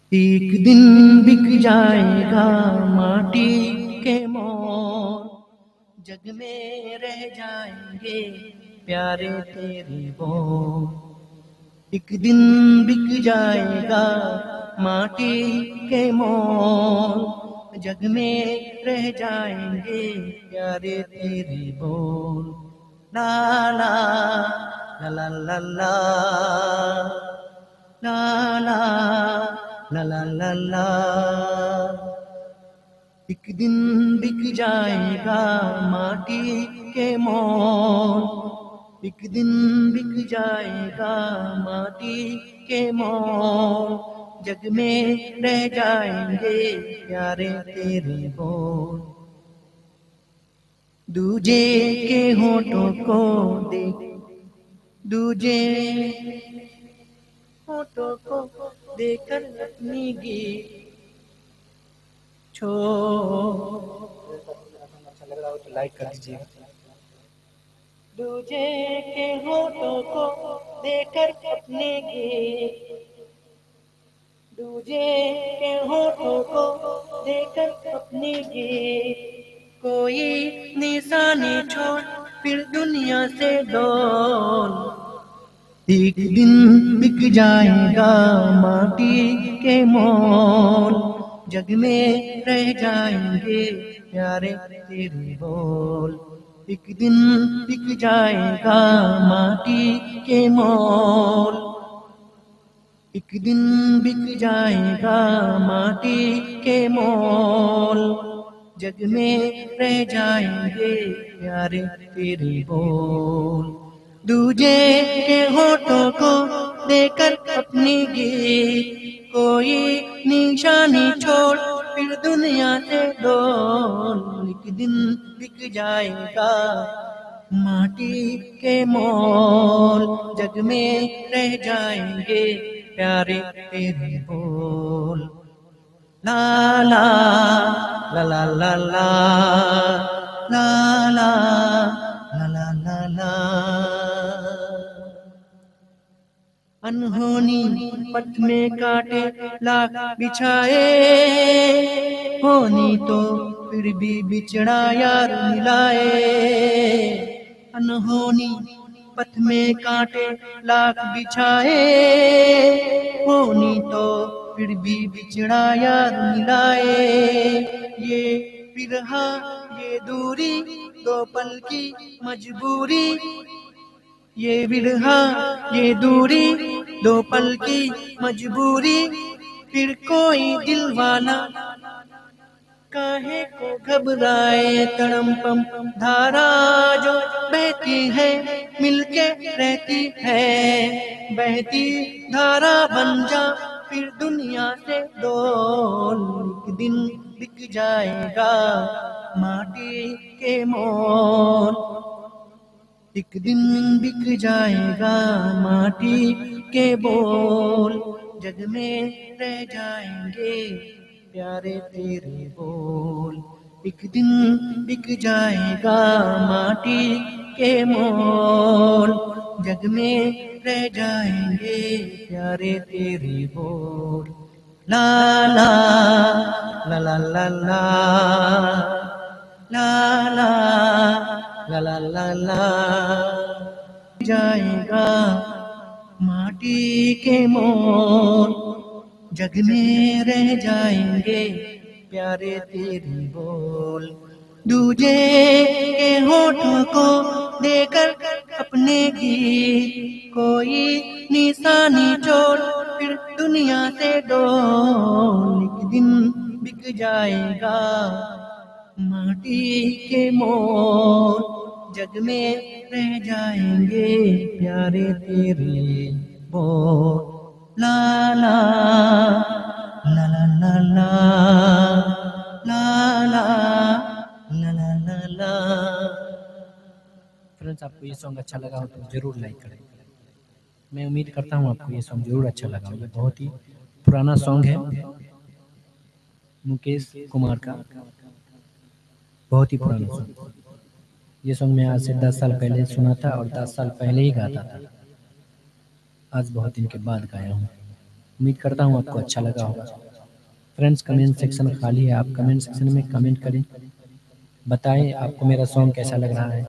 एक दिन बिक जाएगा माटी के मोर, जग में रह जाएंगे प्यारे तेरे बोल। एक दिन बिक जाएगा माटी के मोल, जग में रह जाएंगे प्यारे तेरे बोल। ला ला ला ला ला ला ला ला ला ला ला। एक दिन बिक जाएगा माटी के मोल, एक दिन बिक जाएगा माटी के मोल, जग में रह जाएंगे प्यारे तेरे बोल। दूजे के होठों को देख, दूजे होठों को देकर अपनी गीत अच्छा लग रहा हो तो लाइक कर दीजिएगा। दूजे के होठों को देकर अपने गीत, दूजे के होठों को देकर अपने गीत, कोई निशानी छोड़ फिर दुनिया से डोल। एक दिन बिक जाएगा माटी के मोल, जग में रह जाएंगे प्यारे तेरे बोल। एक दिन बिक जाएगा माटी के मोल, एक दिन बिक जाएगा माटी के मोल, जग में रह जाएंगे प्यारे तेरे बोल। दूजे के होठों को देकर अपनी गीत, कोई निशानी छोड़ फिर दुनिया से डोल। एक दिन बिक जाएगा माटी के मोल, जग में रह जाएंगे प्यारे तेरे बोल। ला ला ला ला ला ला ला ला ला ला ला। अनहोनी पथ में काटे लाख बिछाए, होनी तो फिर भी बिछड़ा यार मिलाए। अनहोनी पथ में काटे लाख बिछाए, होनी तो फिर भी बिछड़ा यार मिलाए। ये बिरहा ये दूरी दो पल की मजबूरी, ये बिरहा ये दूरी दो पल की मजबूरी, फिर कोई दिल वाला काहे को घबराए। तड़मपम धारा जो बहती है मिलके रहती है, बहती धारा बन जा फिर दुनिया से डोल। एक दिन बिक जाएगा माटी के मोल, एक दिन बिक जाएगा माटी के बोल, जग में रह जाएंगे प्यारे तेरे बोल। एक दिन बिक जाएगा माटी के मोल, जग में रह जाएंगे प्यारे तेरे बोल। ला ला ला ला ला ला ला ला ला ला ला। जाएगा माटी के मोल, जग में रह जाएंगे प्यारे तेरे बोल। दूजे के होठों को देकर अपने गीत, कोई निशानी छोड़ फिर दुनिया से डोल। एक दिन बिक जाएगा माटी के मोल, जग में रह जाएंगे प्यारे तेरे बोल। ला ला ला ला ला ला ला ला ला ला ला। फ्रेंड्स, आपको ये सॉन्ग अच्छा लगा हो तो जरूर लाइक करें। मैं उम्मीद करता हूँ आपको ये सॉन्ग जरूर अच्छा लगा। ये बहुत ही पुराना सॉन्ग है मुकेश कुमार का, बहुत ही पुराना सॉन्ग। ये सॉन्ग मैं आज से 10 साल पहले सुना था और 10 साल पहले ही गाता था। आज बहुत दिन के बाद गाया हूँ। उम्मीद करता हूँ आपको अच्छा लगा होगा। फ्रेंड्स, कमेंट सेक्शन खाली है, आप कमेंट सेक्शन में कमेंट करें, बताएं आपको मेरा सॉन्ग कैसा लग रहा है।